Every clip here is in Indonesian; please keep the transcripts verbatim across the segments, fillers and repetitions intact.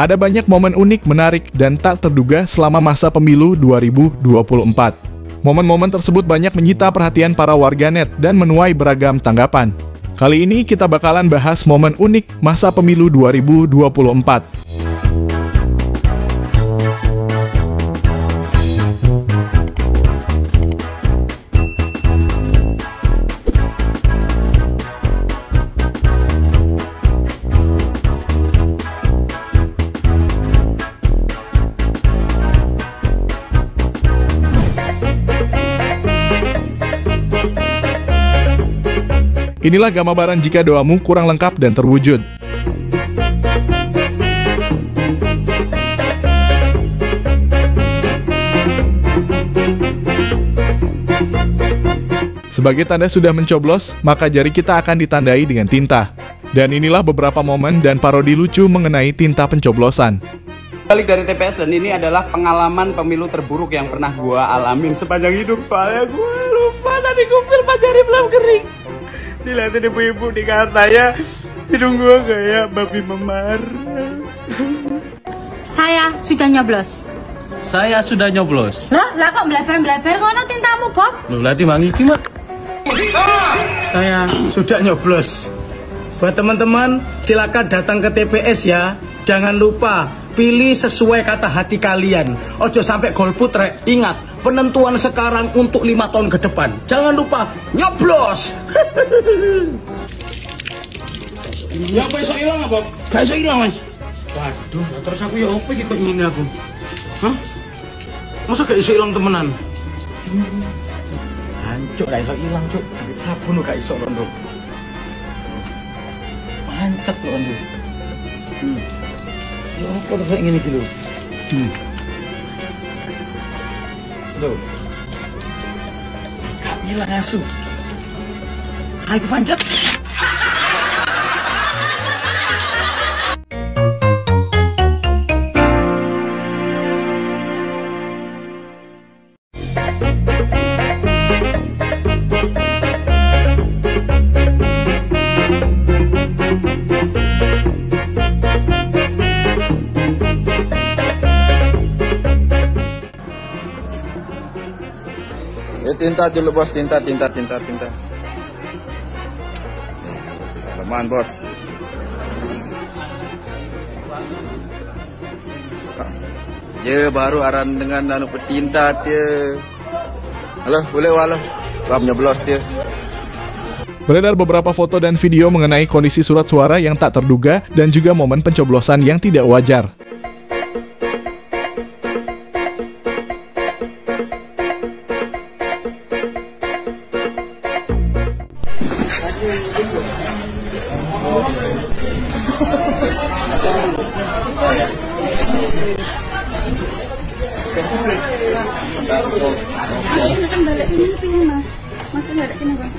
Ada banyak momen unik, menarik, dan tak terduga selama masa pemilu dua ribu dua puluh empat. Momen-momen tersebut banyak menyita perhatian para warganet dan menuai beragam tanggapan. Kali ini kita bakalan bahas momen unik masa pemilu dua ribu dua puluh empat. Inilah gambaran jika doamu kurang lengkap dan terwujud. Sebagai tanda sudah mencoblos, maka jari kita akan ditandai dengan tinta. Dan inilah beberapa momen dan parodi lucu mengenai tinta pencoblosan. Balik dari T P S, dan ini adalah pengalaman pemilu terburuk yang pernah gua alamin sepanjang hidup. Soalnya gua lupa tadi kupil jari belum kering. Dilihatin ibu-ibu di katanya hidung gua kayak babi memar. Saya sudah nyoblos. Saya sudah nyoblos. Lah, lah kok melebar-melebar ngono tintamu, Bob? Lu lati mangi iki, Mak. Saya sudah nyoblos. Buat teman-teman, silakan datang ke T P S ya. Jangan lupa pilih sesuai kata hati kalian. Ojo sampai golput, rek. Ingat, penentuan sekarang untuk lima tahun ke depan. Jangan lupa nyoblos. Ya apa iso ilang apa? Gak iso ilang, Mas. Waduh, terus aku ya opo iki kok ngene aku? Hah? Masa gak iso ilang temenan? Hancur gak iso ilang, Cuk. Sabun gak iso, Rondo. Pancet, Rondo. Hmm. Ya apa terus ngene iki lho? Hmm. Loh. Gak hilang asu. Ayo panjat. Ya tinta dulu bos, tinta, tinta, tinta, tinta. Teman bos. Ya baru aran dengan anu petinta dia. Halo, boleh walau. Ram nyoblos dia. Beredar beberapa foto dan video mengenai kondisi surat suara yang tak terduga dan juga momen pencoblosan yang tidak wajar. Kan balik ini pilih mas, masuk balik ini bang,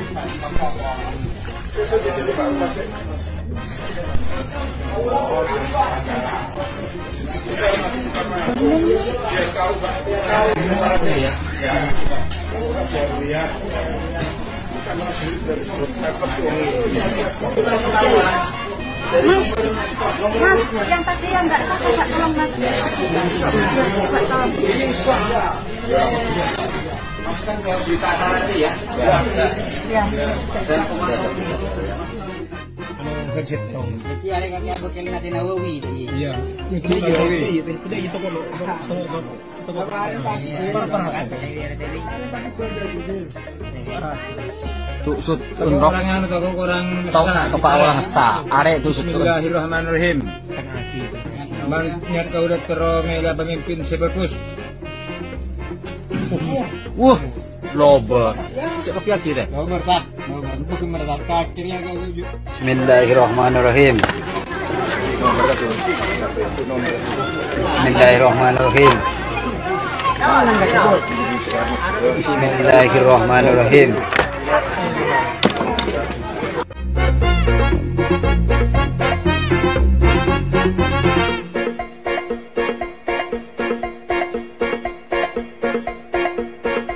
Mas, mas, yang tadi yang nggak tahu nggak tolong mas. Masukkan ke berita acara aja ya. Ya. Dan Gadget dong. jadi ada kami bikin nanti Nawawi tadi. Iya. Itu Nawawi. Itu itu kok Tusut unrok orang anu toko orang tok kepak orang sa. Arek tusut. Bismillahirrahmanirrahim. Niat kau udah teromela pemimpin sebagus. Wah, loba. Cek ke kiri. Nomor tak, nomor bukan merata akhirnya kau. Bismillahirrahmanirrahim. Bismillahirrahmanirrahim. Bismillahirrahmanirrahim.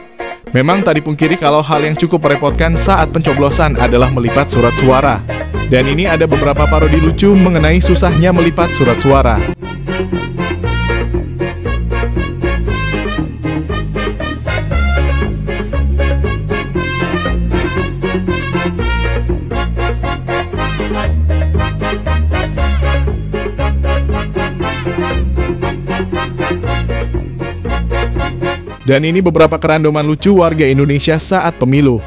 Memang tak dipungkiri kalau hal yang cukup merepotkan saat pencoblosan adalah melipat surat suara. Dan ini ada beberapa parodi lucu mengenai susahnya melipat surat suara. Dan ini beberapa kerandoman lucu warga Indonesia saat pemilu.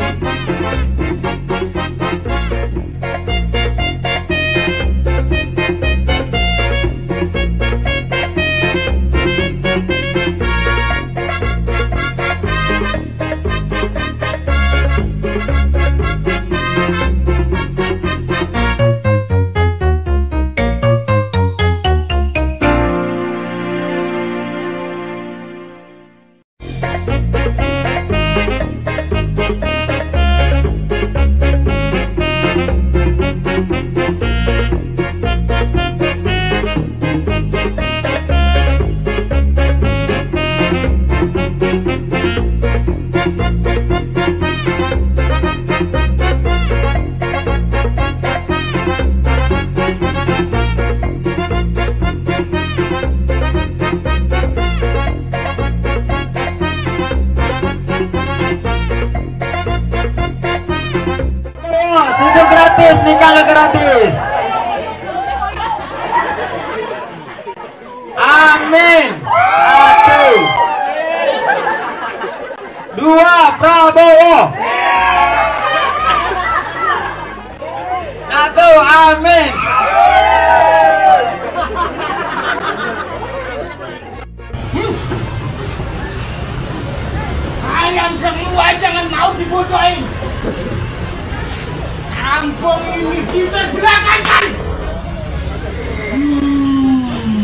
Susu gratis, nikah nggak gratis. Amin. Satu, dua, Prabowo. Satu, amin. Hmm. Ayam semua jangan mau dibodohin. Kampung ini diterbelakangkan. Hmm.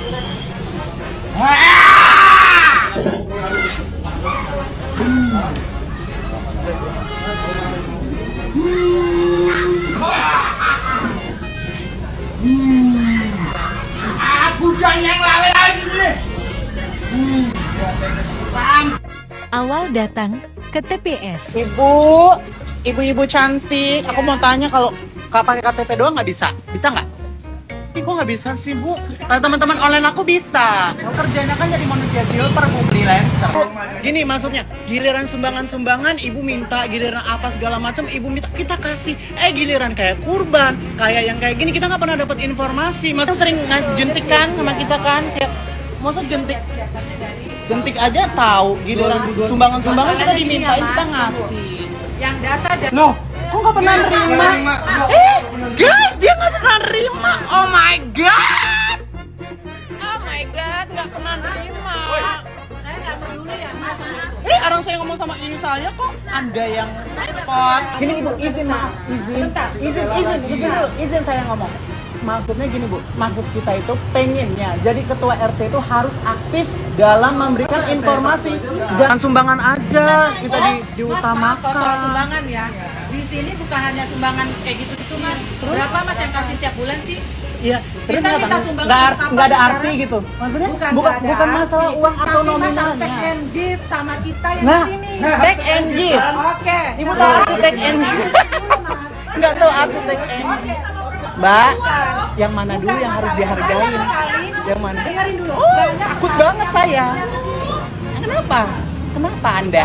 Ah! Hmm. Hmm. Aku dan yang lain-lain di sini. Hmm. Awal datang ke T P S. Ibu, ibu-ibu cantik, aku mau tanya kalau nggak pakai K T P doang nggak bisa? Bisa nggak? Ih, kok nggak bisa sih, Bu? Kalau teman-teman online aku bisa. Aku kerjanya kan jadi manusia silver, Bu, freelancer. Gini maksudnya, giliran sumbangan-sumbangan ibu minta, giliran apa segala macam ibu minta, kita kasih. Eh, giliran kayak kurban, kayak yang kayak gini kita nggak pernah dapat informasi. Masa sering ngasih jentik kan sama kita kan? Kayak, masa jentik? Jentik aja tahu, giliran sumbangan-sumbangan kita dimintain, kita ngasih. Yang data dan Loh, kok nggak pernah nerima? Eh, guys, dia nggak pernah nerima. Oh my god. Oh my god, nggak pernah nerima. saya nggak peduli ya mas. Eh, orang saya ngomong sama ini saya kok Anda yang repot. Gini Ibu, izin maaf, izin. Izin, izin, izin dulu, izin saya ngomong. Maksudnya gini Bu, maksud kita itu pengennya jadi ketua R T itu harus aktif dalam memberikan informasi. Jangan sumbangan aja, kita di, diutamakan. Kalau sumbangan ya, di sini bukan hanya sumbangan kayak gitu-gitu mas. Berapa mas yang kasih tiap bulan sih? Iya, terus Kita apa? minta sumbangan Nggak, untuk apa nggak ada sekarang? arti gitu. Maksudnya Bukan, bukan nggak ada bukan arti. masalah uang atau Tapi masalah nominalnya. take and give sama kita yang Nah, di sini. take and give. Oke. Ibu tahu arti take and give? Nggak tahu arti take and give. Mbak, yang mana dulu yang harus dihargain? Yang mana? Dengerin dulu. Oh, takut banget saya. Kenapa? Kenapa Anda?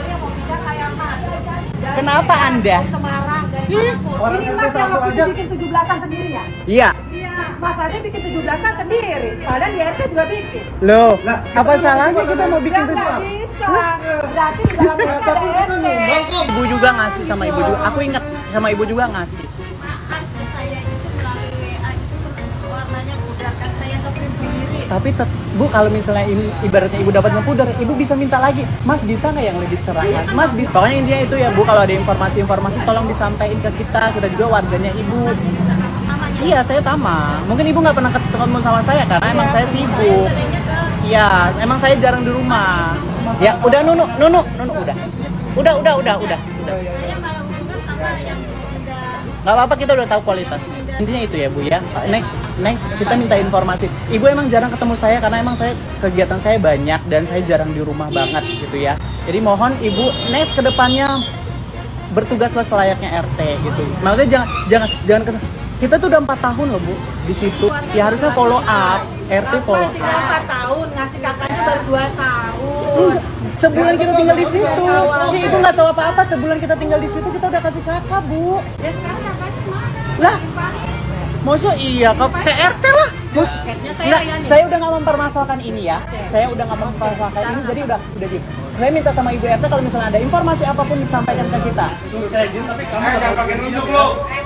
Kenapa Anda? Semarang dari Ih. Ini mas yang waktu itu bikin tujuh belasan sendiri ya? Iya. Iya. Mas aja bikin tujuh belasan sendiri. Padahal di R T juga bikin. Loh, apa salahnya kita mau bikin Ya tujuh? nggak bisa. Berarti di dalam R T ada R T. Ibu juga ngasih sama ibu juga. Aku ingat sama ibu juga ngasih. Saya itu melalui W A itu warnanya pudar kan saya ngeprint sendiri. Tapi tet- Bu, kalau misalnya i- ibaratnya ibu dapat ngepudar, ibu bisa minta lagi. Mas bisa nggak yang lebih cerah? Mas bisa. Pokoknya intinya itu ya Bu, kalau ada informasi-informasi tolong disampaikan ke kita. Kita juga warganya ibu. Iya, saya Tama. Mungkin ibu nggak pernah ketemu sama saya karena emang saya sibuk. Iya, emang saya jarang di rumah. Ya, udah Nunu, Nunu, Nunu udah. Udah, udah, udah, udah. udah. Saya malah hubungan sama yang udah Nggak apa-apa, kita udah tahu kualitasnya. Intinya itu ya Bu ya. Next, next kita minta informasi. Ibu emang jarang ketemu saya karena emang saya kegiatan saya banyak dan saya jarang di rumah banget gitu ya. Jadi mohon Ibu next ke depannya bertugaslah selayaknya R T gitu. Makanya jangan jangan jangan kita tuh udah empat tahun loh Bu di situ. Ya harusnya follow up, R T follow up. Tinggal empat tahun, ngasih kakaknya baru dua tahun. Enggak. Sebulan kita tinggal di situ. Ya, ibu nggak tahu apa-apa. Sebulan kita tinggal di situ kita udah kasih kakak Bu. Ya sekarang kakaknya mana? Lah, maksudnya iya ke P R T lah. Mus, nggak, saya udah nggak mempermasalahkan ini ya. Saya udah nggak mempermasalahkan ini, jadi udah udah diem. Saya minta sama Ibu R T kalau misalnya ada informasi apapun disampaikan ke kita. Jangan pakai nunjuk lo.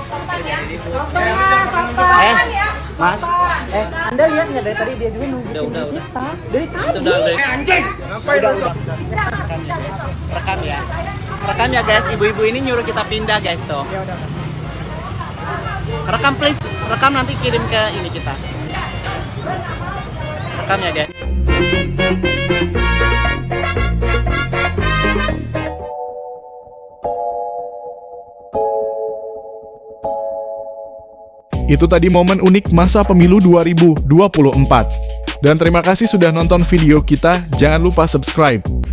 Eh, Mas, eh, Anda lihat nggak dari tadi dia juga nunjukin kita? Dari tadi. Eh anjing. Udah, udah. Rekam ya. Rekam ya guys, ibu-ibu ini nyuruh kita pindah guys tuh. Ya udah. Rekam please, rekam nanti kirim ke ini kita. Rekam ya guys. Itu tadi momen unik masa pemilu dua ribu dua puluh empat. Dan terima kasih sudah nonton video kita, jangan lupa subscribe.